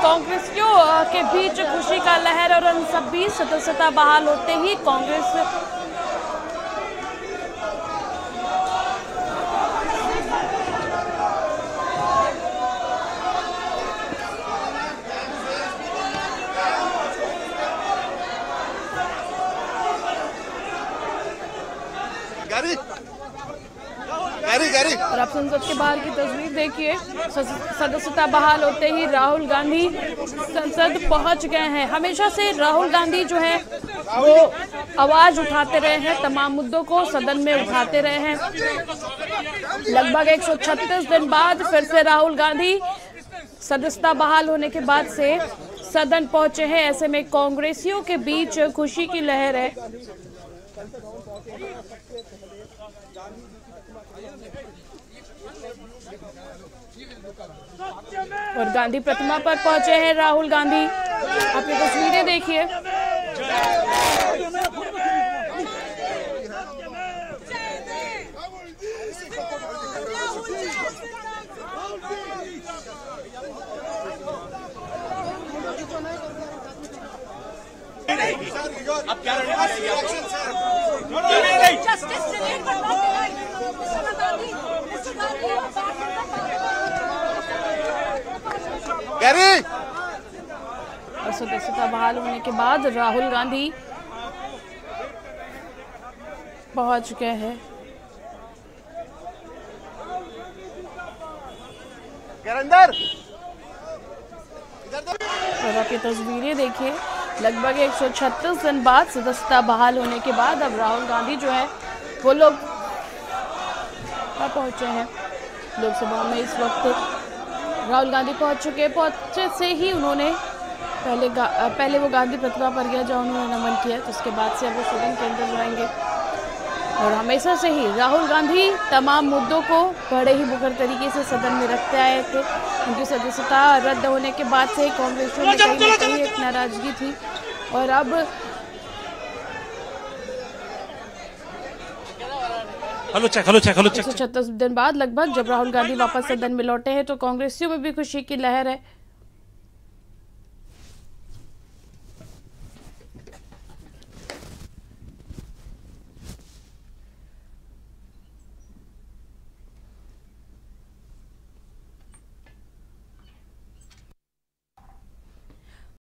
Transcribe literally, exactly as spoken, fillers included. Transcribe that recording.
कांग्रेसियों के बीच खुशी का लहर और उन सब बीच सदस्यता बहाल होते ही कांग्रेस गारी गारी गारी और आप संसद के बाहर की तस्वीर देखिए। सदस्यता बहाल होते ही राहुल गांधी संसद पहुंच गए हैं। हमेशा से राहुल गांधी जो है वो आवाज उठाते रहे हैं, तमाम मुद्दों को सदन में उठाते रहे हैं। लगभग एक सौ छत्तीस दिन बाद फिर से राहुल गांधी सदस्यता बहाल होने के बाद से सदन पहुंचे हैं। ऐसे में कांग्रेसियों के बीच खुशी की लहर है। और गांधी प्रतिमा पर पहुंचे हैं राहुल गांधी। आप ये तस्वीरें देखिए। अब क्या और सदस्यता बहाल होने के बाद राहुल गांधी पहुंच गए हैं। और आप ये तस्वीरें देखिए। लगभग एक सौ छत्तीस दिन बाद सदस्यता बहाल होने के बाद अब राहुल गांधी जो है वो लोग पहुंचे हैं लोकसभा में। इस वक्त राहुल गांधी पहुंच चुके हैं। पहुंचे से ही उन्होंने पहले पहले वो गांधी प्रतिमा पर गया जहाँ उन्होंने नमन किया, तो उसके बाद से अब वो सदन के अंदर जाएंगे। और हमेशा से ही राहुल गांधी तमाम मुद्दों को बड़े ही मुखर तरीके से सदन में रखते आए थे। उनकी सदस्यता रद्द होने के बाद से कांग्रेसियों में कहीं ना कहीं एक नाराजगी थी। और अब hello check hello check hello check एक सौ छत्तीस दिन बाद लगभग जब राहुल गांधी वापस सदन में लौटे हैं तो कांग्रेसियों में भी खुशी की लहर है।